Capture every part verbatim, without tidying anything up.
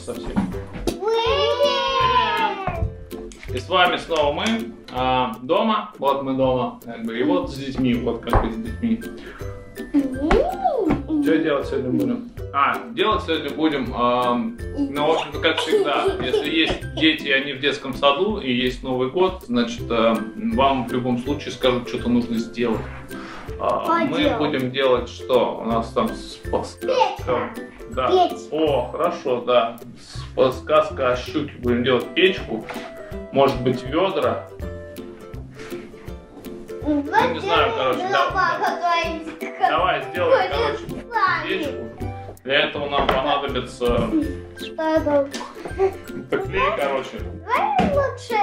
совсем. И с вами снова мы а, дома. Вот мы дома. Как бы, и вот с детьми. Вот как бы с детьми. Что делать сегодня будем? А, делать сегодня будем, э, ну, в общем-то, как всегда, если есть дети, они в детском саду, и есть Новый год, значит, э, вам в любом случае скажут, что-то нужно сделать. Э, мы будем делать что? У нас там сказка. Да. О, хорошо, да. Сказка о щуке. Будем делать печку, может быть, ведра. Ну, не знаю, короче, да, давай сделаем, короче, печку. Для этого нам понадобится клей, короче. Давай лучше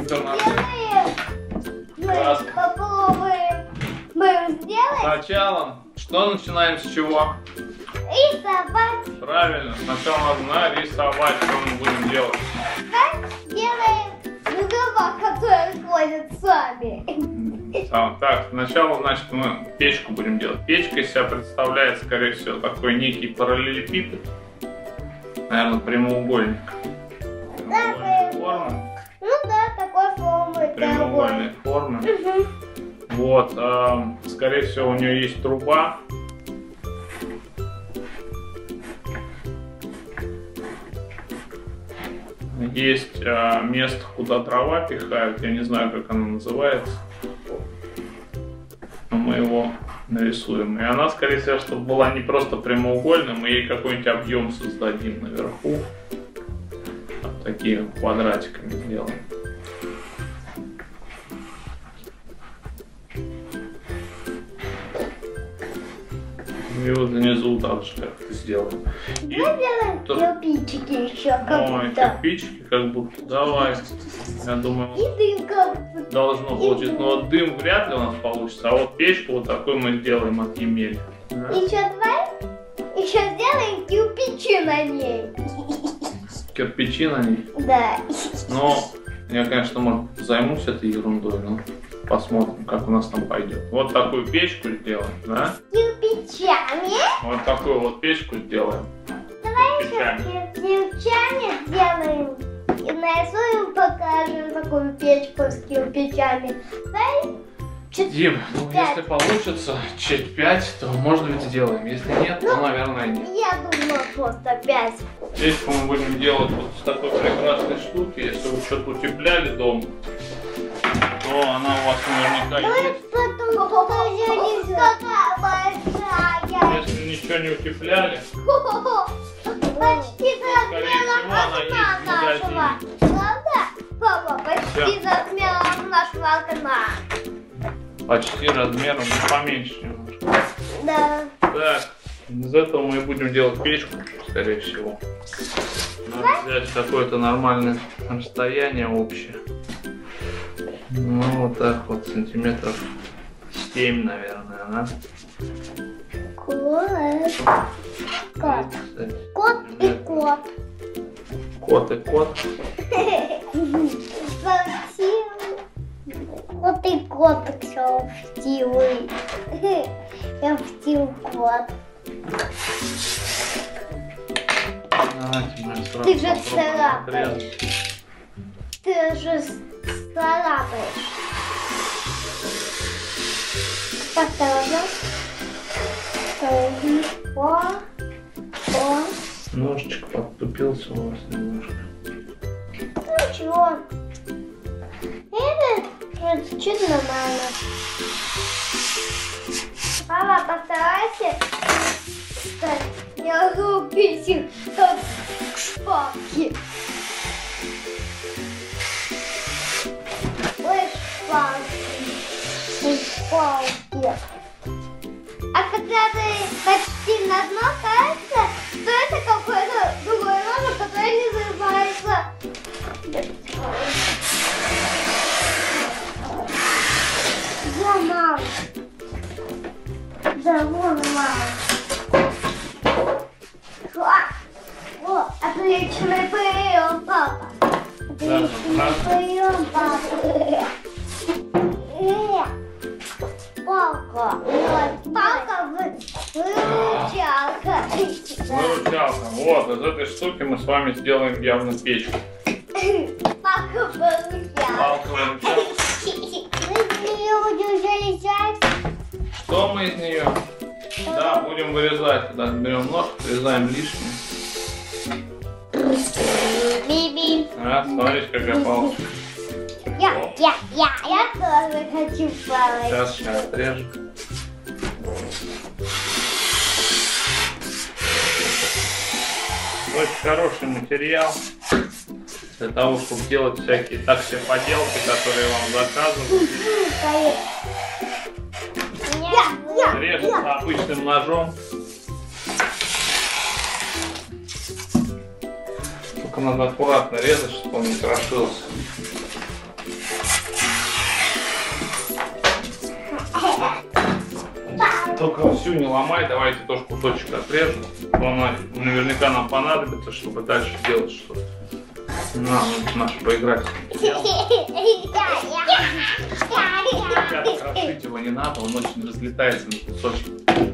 сделаем, попробуем, мы сделаем. Сначала, что начинаем с чего? Рисовать. Правильно, сначала надо нарисовать, что мы будем делать. Как сделаем дрова, которые ходят сами. Так, сначала, значит, мы печку будем делать. Печка из себя представляет, скорее всего, такой некий параллелепипед. Наверное, прямоугольник. Да, формы. Ну да, такой формы. Прямоугольной формы. Угу. Вот, э, скорее всего, у нее есть труба. Есть э, место, куда дрова пихают. Я не знаю, как оно называется. Но мы его нарисуем. И она, скорее всего, чтобы была не просто прямоугольной, мы ей какой-нибудь объем создадим наверху. Вот такими квадратиками сделаем. И вот внизу также как-то сделаем. И сделаем то... кирпичики еще как Ой, будто. кирпичики как будто. Давай. Я думаю, И дым как будто. должно получиться. Но вот дым вряд ли у нас получится. А вот печку вот такой мы сделаем от емели. Да? Еще давай, еще сделаем кирпичи на ней. Кирпичи на ней. Да. Но я, конечно, может, займусь этой ерундой, но посмотрим, как у нас там пойдет. Вот такую печку сделаем, да? Кирпичами. Вот такую вот печку сделаем. Давай Кирпичами. еще кирпичами сделаем. И нарисуем, покажем такую печку с кирпичами. Давай. Дим, ну если получится чуть пять, то может быть сделаем. Если нет, ну, то, наверное, нет. Я думаю, просто пять. Печку мы будем делать вот с такой прекрасной штуки. Если вы что-то утепляли дома, то она у вас наверняка есть. Если ничего не утепляли, почти размером она нашего. Правда? Папа, почти размером нашего окна. Почти размером, но поменьше немножко. Да. Так, из этого мы будем делать печку, скорее всего. Надо взять какое-то нормальное расстояние общее. Ну, вот так вот, сантиметров семь, наверное, да? Кот. Кот. Кот и кот. Кот и кот. Кот и кот красивый. Я втил кот. Давайте мы сразу Ты же попробуем царапаешь. отрезать. Ты же царапаешь. Осторожно. О, о. Ножичек подтупился у вас немножко. Ну чего? Это чуть нормально. Папа, постарайся не рубить как шпаки. Ой, шпаки. Шпаки. А когда ты почти на дно, кажется, что это какой-то другой нож, который не взрывается. Да, мам. Да, вон, мам. О, отличный прием, папа. Отличный прием, папа. Палка. Палка, выручалка. Выручалка. Вот, из этой штуки мы с вами сделаем явно печку. Палка-выручалка. Палка-выручалка. Мы из нее будем залезать. Что мы из нее? Да, будем вырезать. Да, берем нож, вырезаем лишнее. Биби. А, смотрите, какая палка. Я, я, я, я тоже хочу палочку. Сейчас, сейчас отрежем. Очень хороший материал для того, чтобы делать всякие так все поделки, которые вам заказывают. Я, я, Режется обычным ножом. Только надо аккуратно резать, чтобы он не крошился. Только всю не ломай, давайте тоже кусочек отрежем. Он наверняка нам понадобится, чтобы дальше делать что-то. На, вот наш поиграть. Ребята, крошить его не надо, он очень разлетается на кусочки.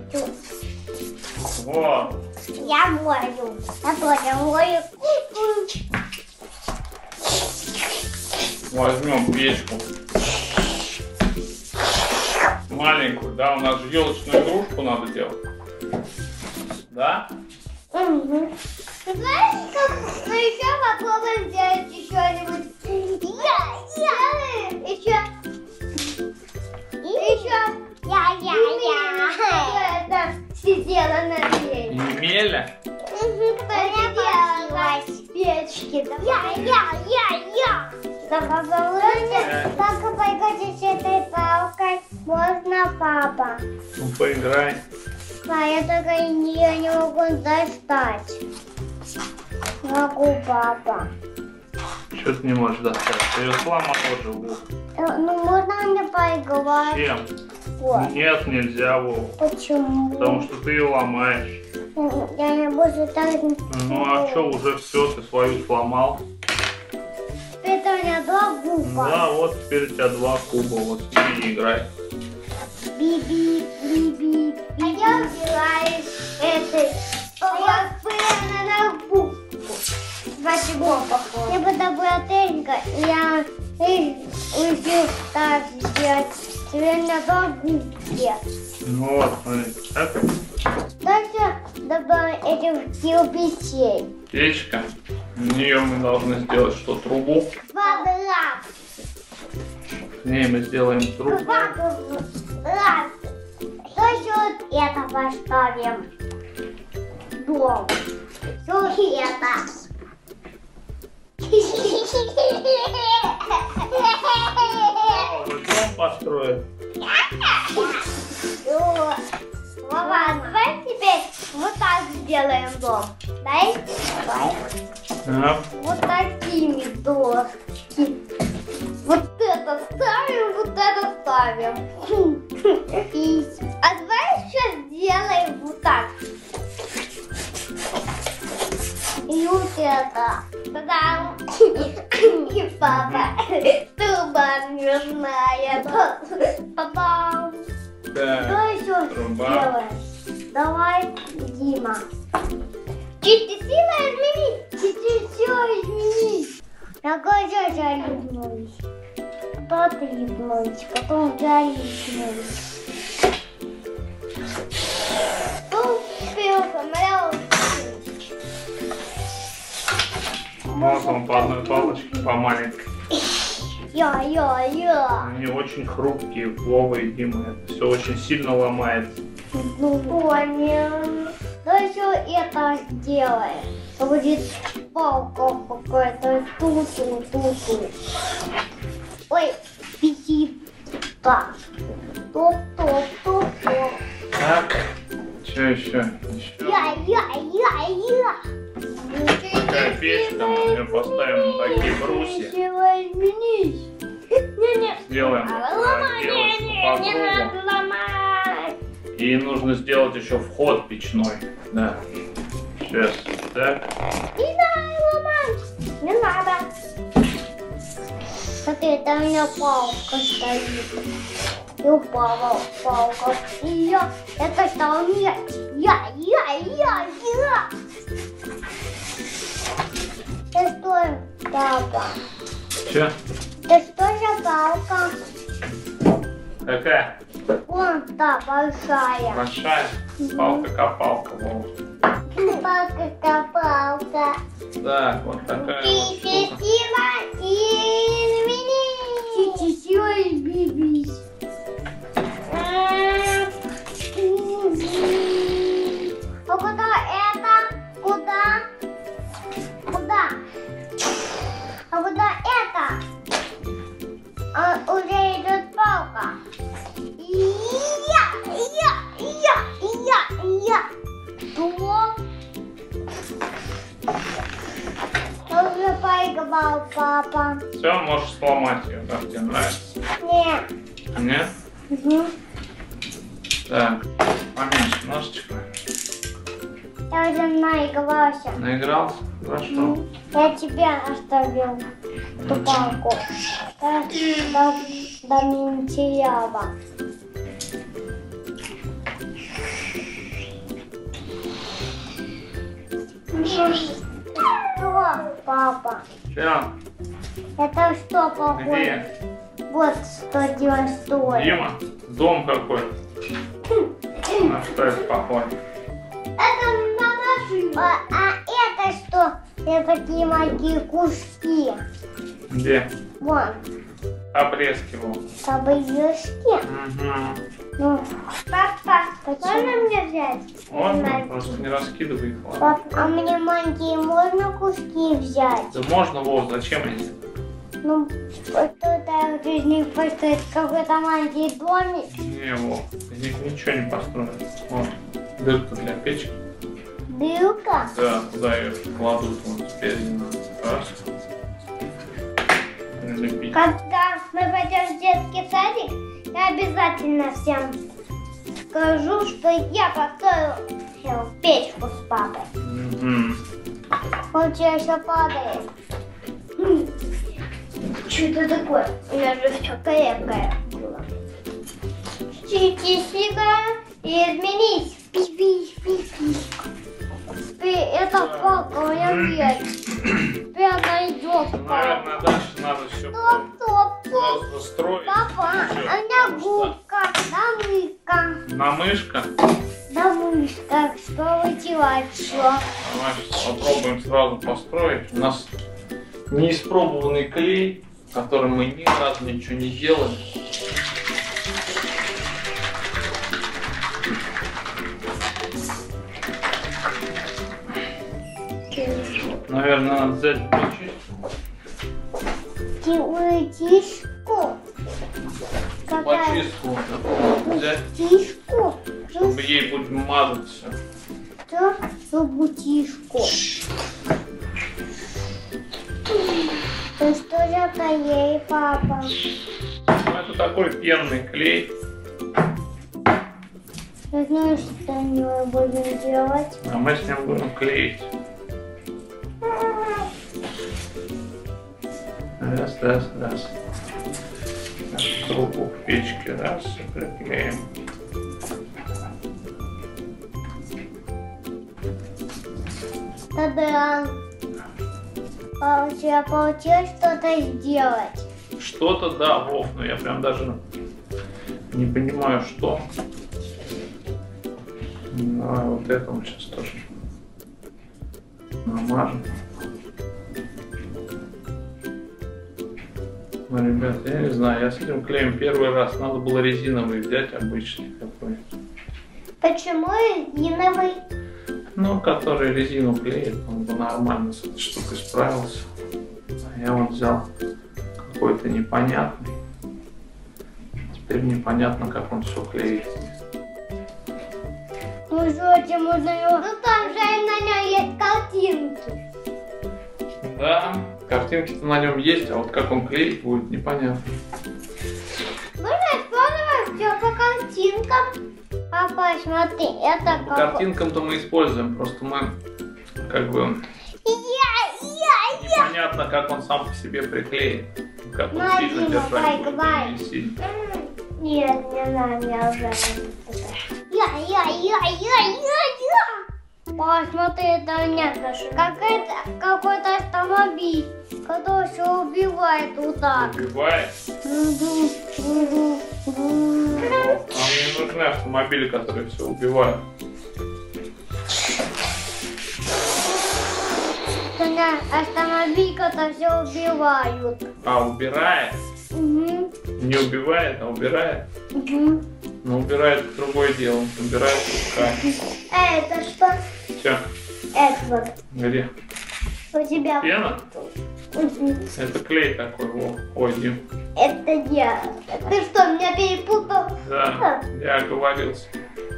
Вот. Я мою. Я тоже мою. Возьмем печку. Маленькую, да, у нас же елочную игрушку надо делать. Да? Угу. Знаете, как мы еще попробуем сделать еще-нибудь? Я, я, еще, еще, я, я, я, это сидела на печке. Емеля? Угу, кто сидела на печке. Я, я, я, я. Так, попробуйте, как поиграть с этой палкой. Можно, папа? Ну, поиграй. А я только ее не могу достать. Могу, папа. Что ты не можешь достать? Ты ее сломал тоже будет. Ну, можно мне поиграть? Чем? Вот. Нет, нельзя, Вов. Почему? Потому что ты ее ломаешь. Я не буду так... Ну а что, уже все, ты свою сломал. Это у меня два губа. Да, вот теперь у тебя два куба, вот с ними играй. Биби, биби, а я взяла из этой... А я спрятала на букву. Спасибо. Я буду братенька, и я учу так сделать. Теперь на два губки. Ну вот, смотри. Так. Дальше добавим этих кирпичей. Печка. В нее мы должны сделать что, трубу. Квадрат. К ней мы сделаем трубу. Квадрат. Дальше вот это поставим. Дом. Вот это. О, вы дом построили? Мама, давай теперь вот так сделаем дом. Дай. Да. Вот такими доски. Вот это ставим, вот это ставим. И... А давай сейчас сделаем вот так. И вот это. Та-дам. И папа труба нужная. Та-дам. Так, Что еще труба. сделаем? Давай, Дима. Чуть-чуть сила измени. Чуть-чуть все измени. Я хочу залипнуть. Тот липнуть, потом залипнуть. Ну, вот он по одной палочке, по маленькой. Я-я-я. Они очень хрупкие, Вова и Дима. Это все очень сильно ломается. Ну, понял. Дальше это сделаем. Будет палка какая-то. Ту-ту-ту-ту. Ой, писит. Так. Топ-топ-топ-топ. Так, что еще? Еще. Я-я-я-я. Такая печка, мы ее поставим на такие брусья. Сделаем девочку по кругу. И нужно сделать еще вход печной. Да. Сейчас. Так. Не надо ломать. Не надо. Смотри, там у меня палка стоит. И упала палка. И я, это стал мяч. Я, я, я, я. Это что, папа? Че? Это что за палка? Какая? Вон та большая. Большая? Палка-копалка. Вот. Палка-копалка. Так, вот такая вот штука. Чичила изменись. Чичила изменись. А куда это? Куда? Куда? А куда это? А, уже идет палка. И я, я, я, я, я. Что? Я уже поиграл, папа. Все, можешь сломать ее, как тебе нравится. Нет. Нет? Угу. Так, поменьше ножичка. Я уже наигрался. Наигрался? Хорошо. Я тебя оставил эту палку. До, до, до Минтиява. Что, папа? Все, Это что похоже? где? Вот что делать стоит. Дима? Дом какой? На что это похоже? Это на машину. А, а это что? Это такие маленькие куски. Где? Вон. Обрезки вон. Кабелюшки. Угу. Ну, папа, можно мне взять? Можно, просто не раскидывай их. Ладно. Пап, а мне маленькие можно куски взять? Да можно, Вов, зачем они? Ну, что-то из них построить какой-то маленький домик. Не, Вов, из них ничего не построят. Вот, дырка для печки. Дырка? Да, туда ее кладут вот спереди. Раз. Прилепить. Когда мы пойдем в детский садик, я обязательно всем скажу, что я построил печку с папой. Угу. Он что еще падает. Что это такое? У меня же все крепкое было. Чики-сика и изменись. Пи-пи-пи-пи. Это палка, у меня есть. Теперь она идет. Наверное, дальше надо все Стоп, стоп, стоп. просто строить. Папа, у меня губка, да мышка. На мышка. Да мышка, что вы делаете? Все. Давай попробуем сразу построить. У нас неиспробованный клей, которым мы ни разу ничего не делали. Наверное, надо взять Тишку. Какая? почистку, взять, Тишку. чтобы ей будет мазать все. Что? Зубутишку. Ты что за клей, папа? Ну, это такой пенный клей. Ты знаешь, что мы будем делать? А мы с ним будем клеить. Раз, раз, раз. Так, трубу в печке раз и приклеим. Тогда получилось, получилось что-то сделать. Что-то, да, Вов, но я прям даже не понимаю, что. Давай вот это вот сейчас тоже намажем. Ну, ребята, я не знаю, я с этим клеем первый раз. Надо было резиновый взять, обычный какой. Почему резиновый? Ну, который резину клеит, он бы нормально с этой штукой справился. А я вот взял какой-то непонятный. Теперь непонятно, как он все клеит. Ну что, можно его... Ну там же на нем есть картинки. Да, картинки-то на нем есть, а вот как он клеить будет, непонятно. Можно использовать все по картинкам. Папа, смотри, это По как... картинкам-то мы используем, просто мы как бы Я, я, я. непонятно, как он сам по себе приклеит. Как он Ну, сильно Дима, держать будет давай, или не сильно. Нет, не надо, я уже. Я, я, я, я, я, я. Посмотри, это нет даже. Какой-то какой-то автомобиль, который все убивает вот так. Убивает? А мне нужны автомобили, которые все убивают. Автомобиль, который все убивают. А, убирает? Угу. Не убивает, а убирает? Угу. Но убирает другое дело. Убирает пускай. А это что? Все. Это вот. Где? У тебя. Пена? Угу. Это клей такой. Во. Ой, Дим. Это я. Ты что, меня перепутал? Да, я оговорился.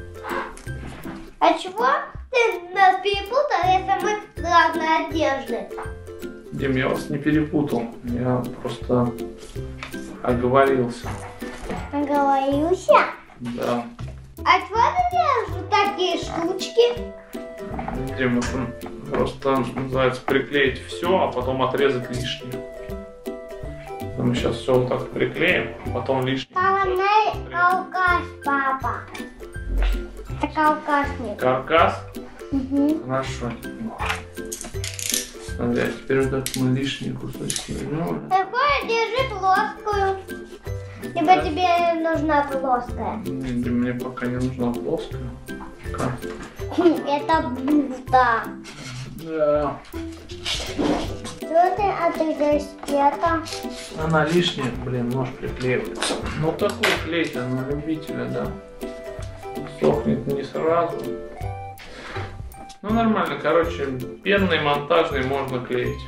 А чего ты нас перепутал, если мы разной одежды? Дим, я вас не перепутал. Я просто оговорился. Оговорился? Да. А чего ты делаешь вот такие штучки? Дим, это просто называется приклеить все, а потом отрезать лишнее. Мы сейчас все вот так приклеим, а потом лишнее. Главный алкаш, папа. Это алкашник. Каркас? Угу. Хорошо. Смотри, а теперь вот так мы лишние кусочки возьмем. Такое держи плоскую. Либо Да. тебе нужна плоская. Нет, Дим, мне пока не нужна плоская. Пока. Это будто. Да. Что ты отрезаешь это? Она лишняя, блин, нож приклеивается. Ну такой клей-то на любителя, да. Сохнет не сразу. Ну нормально, короче, пенный, монтажный можно клеить.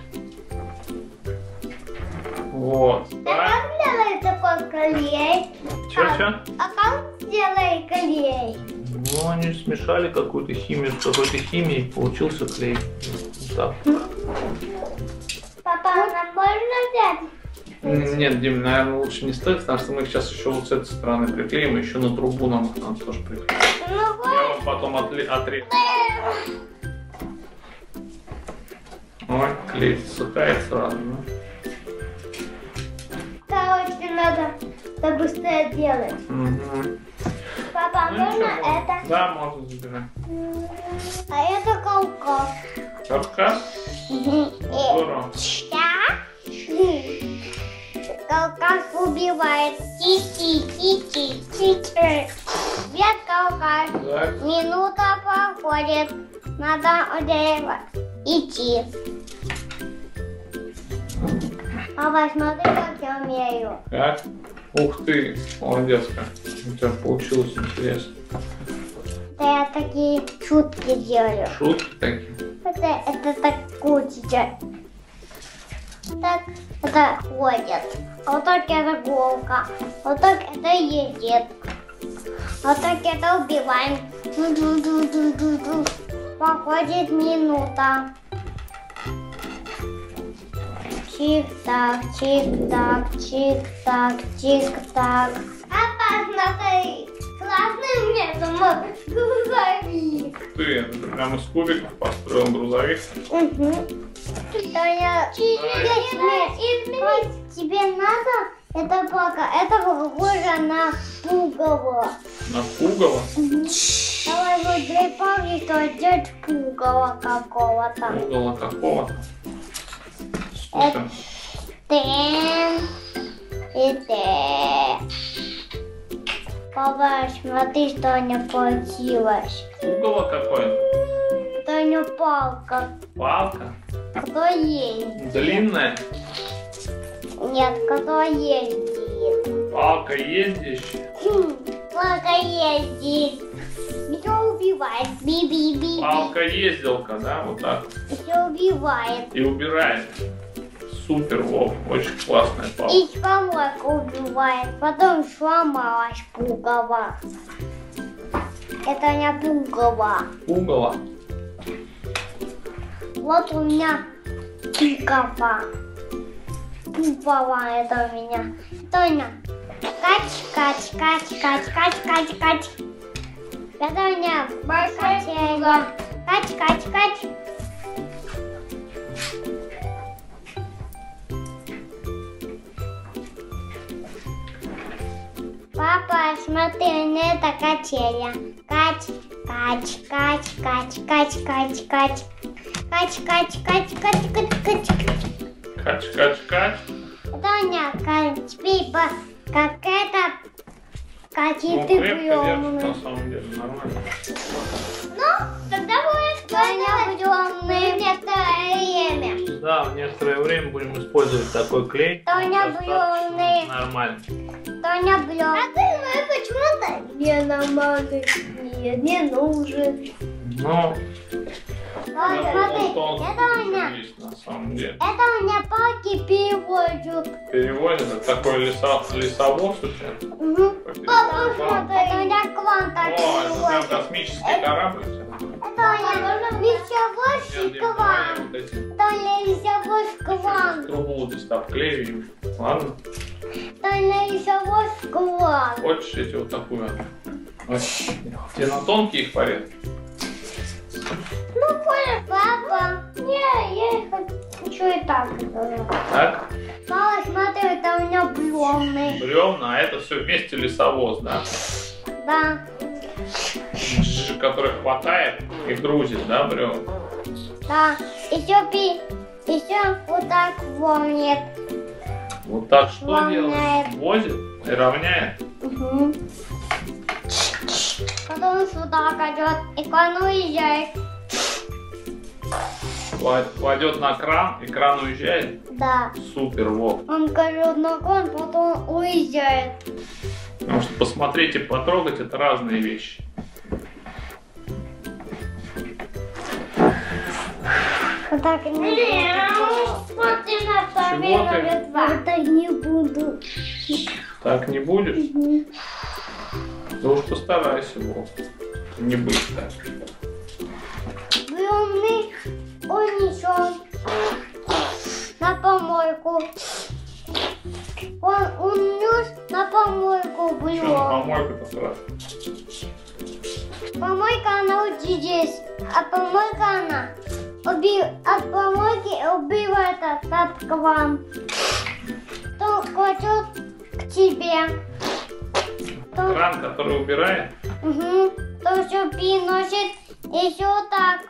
Вот. А как сделай такой клей? Чё-чё? А как сделай клей? Ну, они смешали какую-то химию с какой-то химией, получился клей. Вот так. Папа, нам можно взять? Нет, Дим, наверное, лучше не стоит, потому что мы их сейчас еще вот с этой стороны приклеим, и еще на трубу нам их надо тоже приклеить. Ну, Я вам потом отрежу. Ой, клей засыхает сразу, да? короче, надо это быстрее делать. Угу. Папа, Ну, можно ничего. это? Да, можно забирать. А это колкос. Каркас? Здорово. Колкас убивает. Ти-ти, ти-ти, ти-ти. Без колкас. Так. Минута проходит. Надо дерево идти. Папа, смотри, как я умею. Так. Ух ты, молодец как. У тебя получилось интересно. Это я такие шутки делаю. Шутки такие. Это, это так крутится. Так это ходит. А вот так это голка. Вот так это едет. Вот так это убиваем. Ду-ду-ду-ду-ду-ду. Проходит минута. Чик-так, чик-так, чик-так, чик-так. А посмотри, классный у меня дома грузовик. Ты, это ты прямо из кубиков построил грузовик. Угу. Таня, изменить тебе надо? Это пока, это похоже на пугало. На пугало? Давай вот припомни, что делать пугало какого-то. Пугало какого-то. Супер. Тен и тен. Папа, смотри, что у меня получилось. Пугало какое? Это у него палка. Палка? Кто есть? Длинная? Нет, кто ездит? Палка ездящая? Палка ездит. Все убивает. Би-би-би. Палка ездилка, да? Вот так. Все убивает. И убирает. Супер, Вов, очень классная палка. И помойку убивает. Потом сломалась пугало. Это не пугало. Пугало? Вот у меня пикова. Пупова это у меня. Это у меня кач, кач, кач, кач, кач, кач, кач. Это у меня качеля. Кач, кач, кач. Папа, смотри, на это качели. Кач, кач, кач, кач, кач, кач, кач. Кач, кач, кач, кач, кач, кач. Кач, кач, кач. Это у меня кач, пипа, как это, Ну, какие-то крепко держит, приемы. на самом деле, нормально. Ну, тогда будет приемные некоторое время. Да, в некоторое время будем использовать такой клей. Тоня Достаточно блёвный. нормально. Тоня блёв. А ты ну, почему-то не намазай. Нет, не нужен. Ну, Ой, я смотри, думал, что он это у меня, есть на самом деле. это у меня палки переводят. Переводит, это такой леса, лесовоз у тебя. Угу. Папа, Папа. смотри, это у меня кванта О, это прям переводит. космический корабль. у тебя. Это у меня весовой Я квант. вот эти Это у меня весовой квант. трубу здесь обклеим. Ладно? Это у меня весовой квант. Хочешь эти вот такую? Ой, тебе на тонкие их порезать? Ну, понял, папа. Не, я их хочу и так делать. Так? Мама, смотри, это у меня бревны. Бревна, а это все вместе лесовоз, да? Да. Который хватает и грузит, да, бревна? Да. Еще пи. Еще вот так волнит. Вот так что Равняет. делает? Возит и равняет. Угу. Потом сюда кладет, и кран уезжает. Кладет на кран, и кран уезжает. Да. Супер, вот. Он кладет на кран, потом уезжает. Потому что посмотреть и потрогать это разные вещи. Вот так и не смотри на Чего ты? Вот так не буду. Так не будешь? Угу. Да уж постарайся, Вов. Не быть так. Бревны унесен на помойку. Он унес на помойку Что на бревен. помойку-то сразу? Помойка она вот здесь, а помойка она уби... от помойки убивает от к вам. То кладет к тебе. То, Кран, который убирает? угу, то все приносит еще вот так.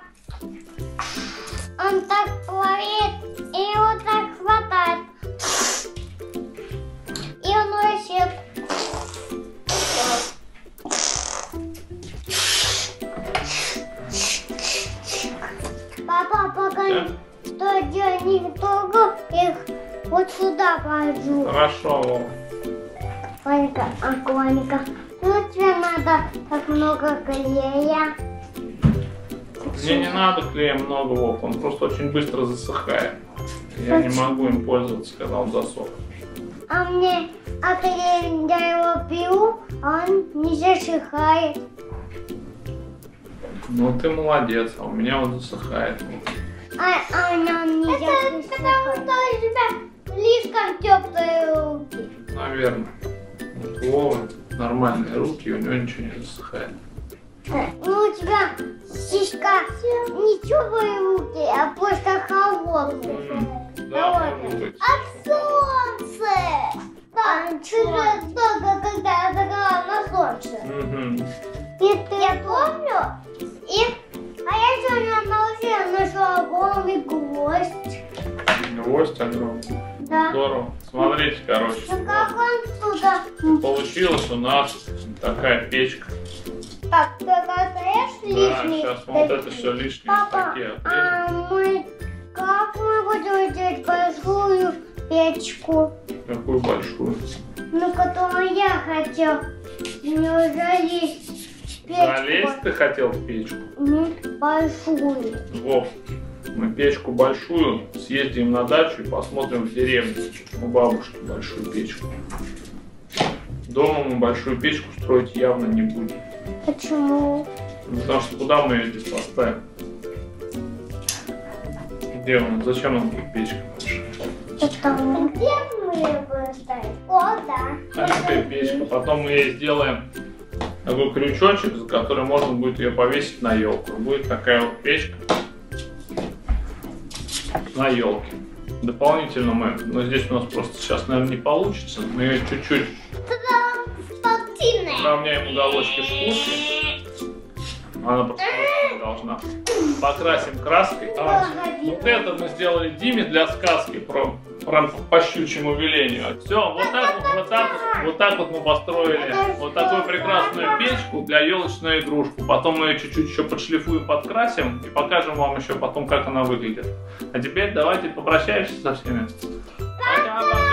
Он так плавит и вот так хватает. И он носит. Папа, пока Да? что я не трогаю их, вот сюда положу. Хорошо, Вов. Ванька, а Ванька, ну тебе надо так много клея. Мне не надо клея много, Вов. Он просто очень быстро засыхает. Я не могу им пользоваться, когда он засох. А мне, а когда я его пью, он не засыхает. Ну ты молодец, а у меня он засыхает. А, а он не засыхает. Это потому что у тебя слишком теплые руки. Наверное. Вот у Вовы нормальные руки, и у него ничего не засыхает. Ну, у тебя слишком не теплые руки, а просто холодные. М, Да, может быть. От солнца! Да, через долго, когда я загорала на солнце. Мгм. И я помню, и, а я сегодня научила нашла огромный гвоздь. Гвоздь огромный. Да. Здорово. Смотрите, короче. Ну как он туда? Получилась у нас такая печка. Так, ты достаешь Да, лишний? сейчас мы вот это все лишнее Папа, такие отрежем. а мы, как мы будем делать большую печку? Какую большую. Ну, которую я хотел. Мне уже есть печку. Залезть ты хотел в печку? Мгм, большую. Вов, мы печку большую съездим на дачу и посмотрим в деревне у бабушки большую печку. Дома мы большую печку строить явно не будем. Почему? Ну, потому что куда мы ее здесь поставим? Где он? Зачем нам тут печка большая? Потому. Где мы ее будем ставить? О, да. Маленькая печка. Потом мы ей сделаем такой крючочек, за который можно будет ее повесить на елку. Будет такая вот печка на елке. Дополнительно мы, но здесь у нас просто сейчас, наверное, не получится, мы ее чуть-чуть Та-дам! Спортивная подровняем уголочки шкурки. Она просто должна. Покрасим краской. А, вот это мы сделали Диме для сказки про, про по щучьему велению. Все, вот так вот, вот так вот, вот так вот мы построили вот такую прекрасную печку для елочной игрушки. Потом мы ее чуть-чуть еще подшлифуем, подкрасим и покажем вам еще потом, как она выглядит. А теперь давайте попрощаемся со всеми. Пока-пока.